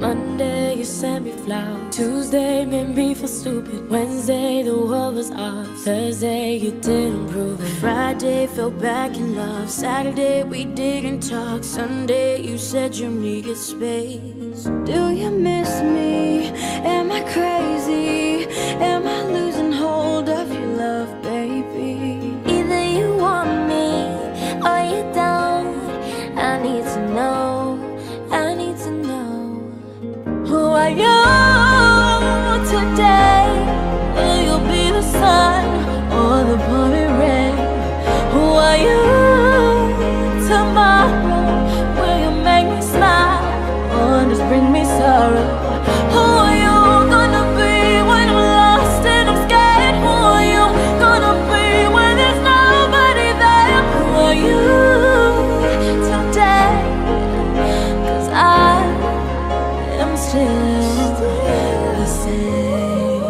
Monday you sent me flowers, Tuesday made me feel stupid, Wednesday the world was ours, Thursday you didn't prove it, Friday fell back in love, Saturday we didn't talk, Sunday you said you needed space. Do you miss me? Am I crazy? Am I losing hold of your love, baby? Either you want me or you don't. I need to know, I need to know. Who are you today? Will you be the sun or the pouring rain? Who are you tomorrow? Will you make me smile or just bring me sorrow? Who are you gonna be when I'm lost and I'm scared? Who are you gonna be when there's nobody there? Who are you today? 'Cause I am still the same.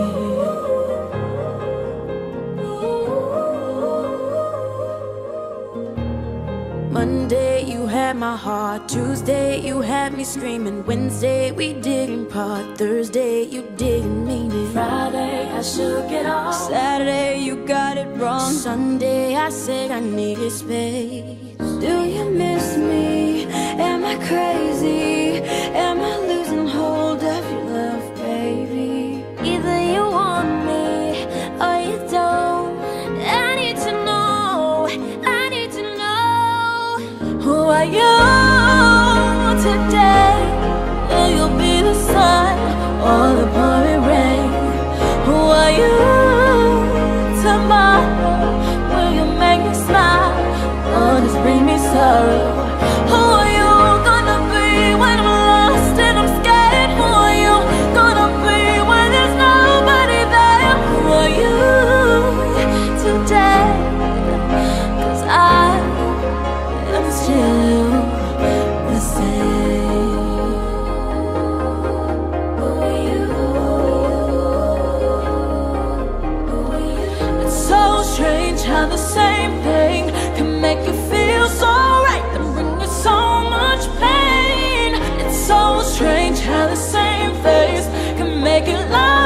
Monday you had my heart, Tuesday you had me screaming, Wednesday we didn't part, Thursday you didn't mean it, Friday I shook it off, Saturday you got it wrong, Sunday I said I needed space. Do you miss me? Am I crazy? Am I losing hold of your love, baby? Either you want me or you don't. I need to know, I need to know. Who are you today? Will you be the sun or the pouring rain? Who are you tomorrow? Will you make me smile or just bring me sorrow? Who are you gonna be when I'm lost and I'm scared? Who are you gonna be when there's nobody there? Who are you today? 'Cause I am still the same. Who are you? Who are you? It's so strange how the same thing can make you feel so right, then bring you so much pain. It's so strange how the same face can make you laugh